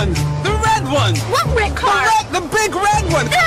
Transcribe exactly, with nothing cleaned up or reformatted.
one! The red one! What red The car? red, the big red one!